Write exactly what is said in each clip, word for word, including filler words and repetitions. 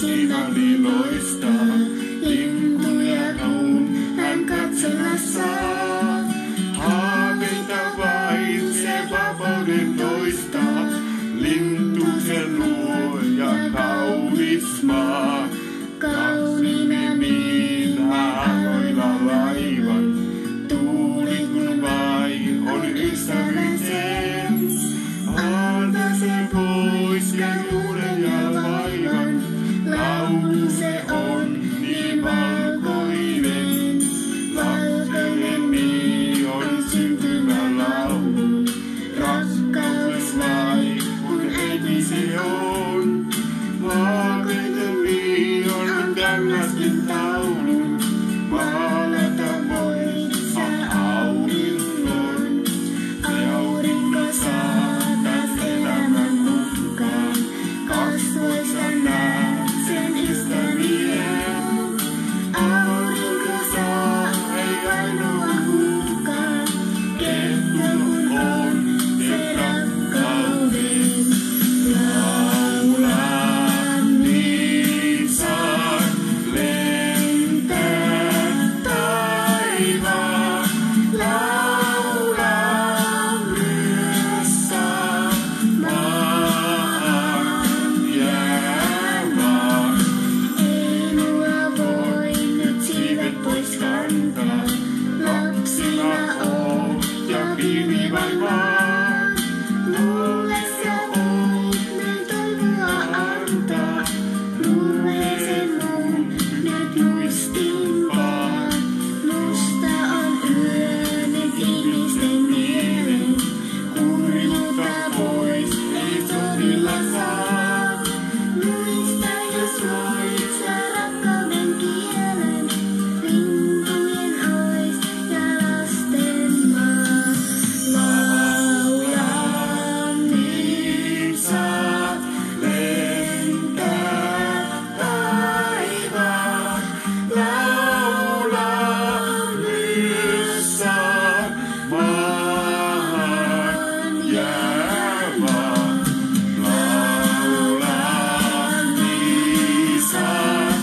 silmäni loistaa, linkun ja noun hän katsella saa. Haaveita vain se vapauden loistaa, lintu se luo ja kaunis maa. Kauniina minä aloilla laivan, tuuli kun vain on ystävällisen. Anna se pois ja juuren ja vaivan, laulu se on niin valkoinen. Valkoinen niin on syntymä laulu, rakkaus vai kun äiti se on. Valkoinen niin on kangastin taulun, maalata voi sä auringon. Aurinko saa taas elämän mukaan, kasvoissa näet sen ystävien. Aurinko saa ei ainoa kukaan, kertoo kun on se rakkauden. Laula niin saa lentää taivaan, laula myös saa maahan jäämään. Ei mua voi nyt siivet pois kantaa, lapsina oon ja piiri vain vaan. Mulle sä oot nyt toivoa antaa, lue sen mun nyt muistin vaan. Musta on yö nyt ihmisten mielen, kurjuutta pois ei todella saa. Muista jos voit sä rakkauden kielen, lintujen ois ja lasten maa. Laula niin saat lentää taivaan, laula myös saat maahan jäämään. Laula niin saat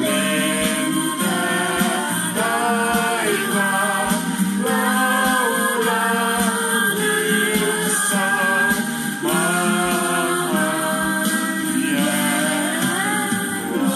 lentää taivaan, laula myös saat maahan jäämään.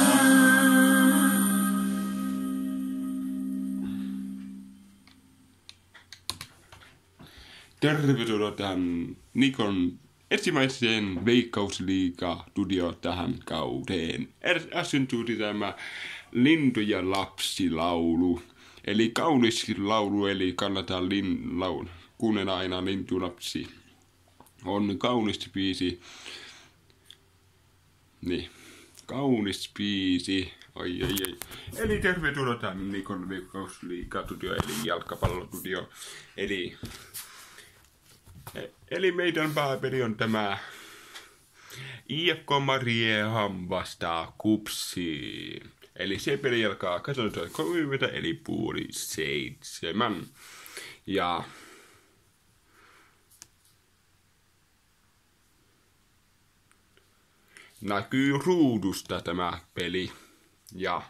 Tervetuloa tähän Nikon ensimmäiseen Veikkausliiga-studio tähän kauteen. Äsken tuli tämä lintu ja lapsilaulu. Eli kaunis laulu, eli kannattaa lin, laulu. Kuunnella aina lintulapsi. On kaunis biisi. Niin, kaunis biisi. Ai ai ai. Eli tervetuloa tähän Nikon Veikkausliiga-studio, eli jalkapallostudio. Eli Eli meidän pääpeli on tämä I F K Mariehamn vastaa KuPS. Eli se peli alkaa kahdeksantoista kolmekymmentä eli puoli seitsemän. Ja näkyy ruudusta tämä peli. Ja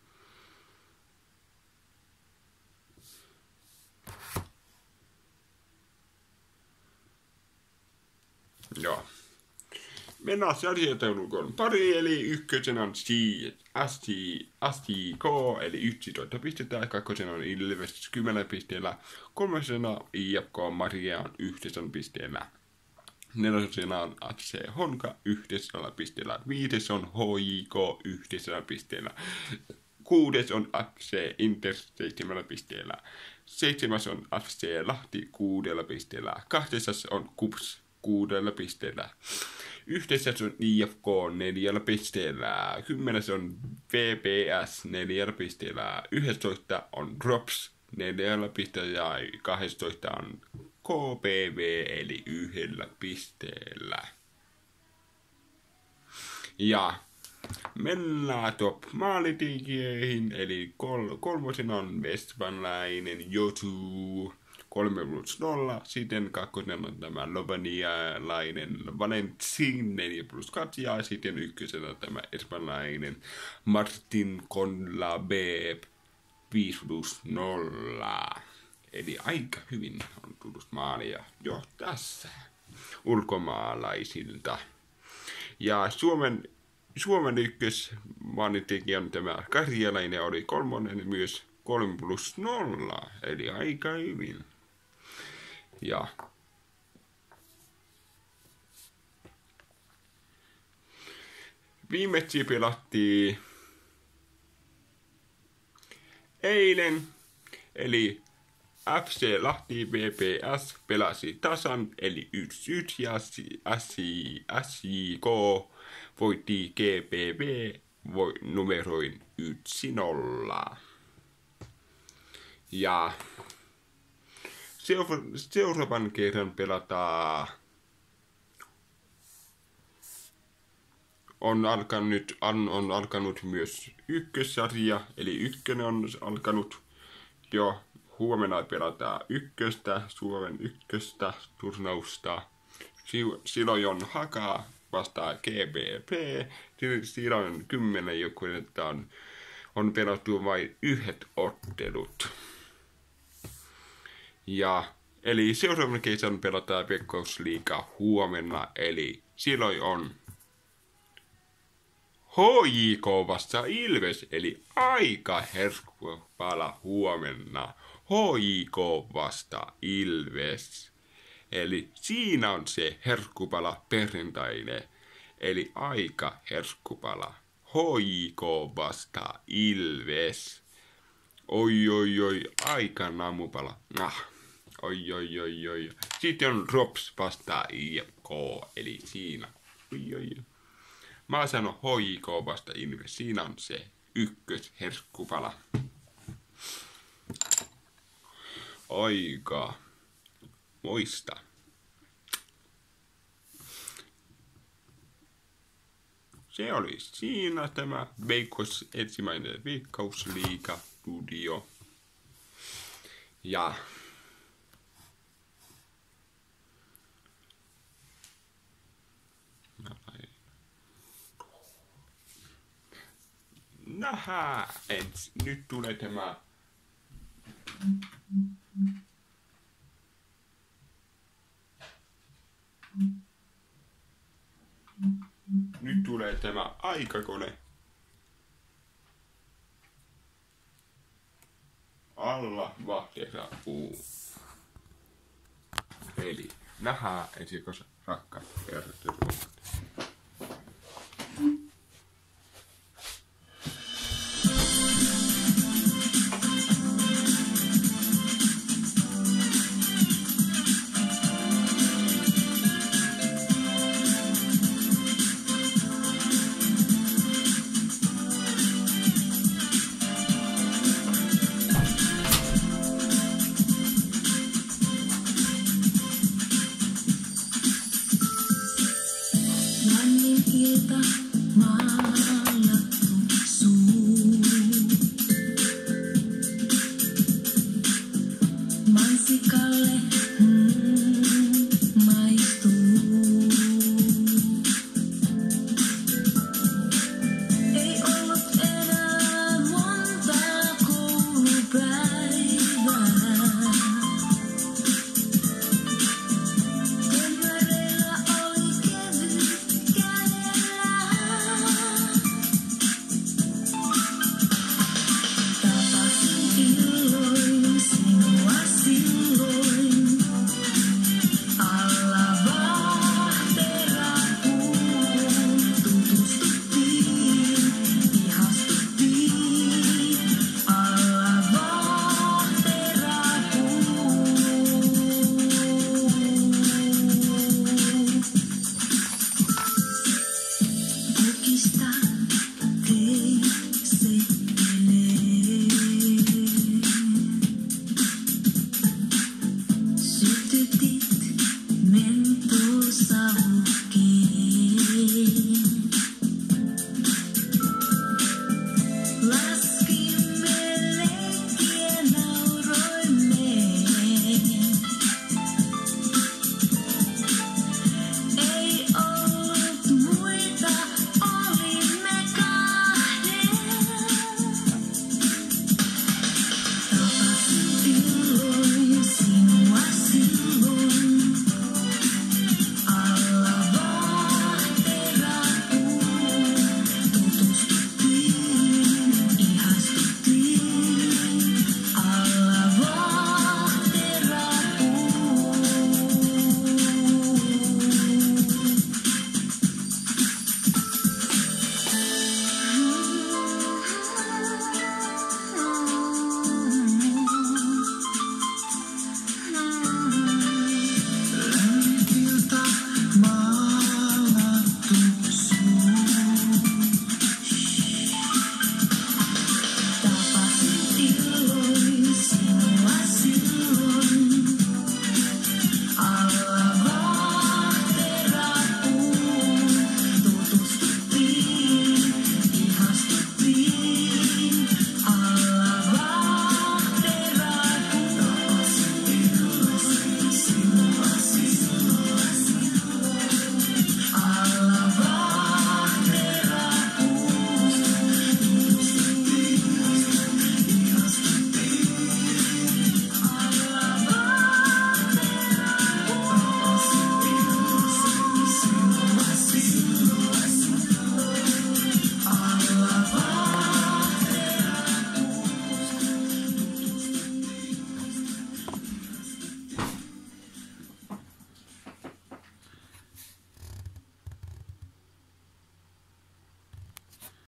Joo. Mennään sarjataulukon pari, eli ykkösenä on S T K, eli yksitoista pistettä, kakkosena on Ilves kymmenen pisteellä, kolmosena I F K Maria on yhdeksän pisteellä, nelosena on F C Honka yhdellä pisteellä, viides on H J K yhdellä pisteellä, kuudes on F C Inter seitsemällä pisteellä, seitsemäs on F C Lahti kuudella pisteellä, kahdeksas on KuPS kuudella pisteellä. Yhdessä on I F K neljällä pisteellä. Kymmenes on V P S neljällä pisteellä. Yhdestoista on Drops neljällä pisteellä. Ja kahdestoista on K P V eli yhdellä pisteellä. Ja mennään top maalitikijöihin. Eli kol- kolmosena on Westmanlainen Jotu kolme plus nolla. Sitten kakkonen on tämä lovanialainen Valentin neljä plus kaksi. Ja sitten ykkösen on tämä espanjalainen Martin Conlabeb viisi plus nolla. Eli aika hyvin on tullut maalia jo tässä ulkomaalaisilta. Ja Suomen, Suomen ykkös maalintekijä on tämä karjalainen, oli kolmonen myös kolme plus nolla, eli aika hyvin. Ja viimeksi pelattiin eilen, eli F C Lahti B P S pelasi tasan, eli yksi yksi, ja S J K voitti G P B numeroin yksi nolla. Ja seuraavan kerran pelataan, on alkanut, on, on alkanut myös ykkössarja, eli ykkönen on alkanut jo. Huomenna pelataan ykköstä, Suomen ykköstä turnausta. Silloin on Haka vastaa G B P. Silloin on kymmenen joukkuetta on, on pelattu vain yhdet ottelut. Ja, eli seuraavan kesän pelataan Veikkausliiga huomenna, eli silloin on H J K vasta Ilves, eli aika herkkupala huomenna. H J K vasta Ilves. Eli siinä on se herkkupala perjantainen. Eli aika herkkupala. H J K vasta Ilves. Oi oi oi, aika namupala. Nah. Oi oi oi oi. Sitten on Rops vasta I F K. Eli siinä. Oi oi oi. Mä sanon H J K vasta Ilves. Siinä on se ykkös herkkupala. Aika moista. Se oli siinä tämä Veikkaus, ensimmäinen Veikkausliiga studio. Ja nähdään, et nyt tulee tämä Nyt tulee tämä aikakone. Alla vahtera uu. Eli nähdään ensi rakkaat herrat.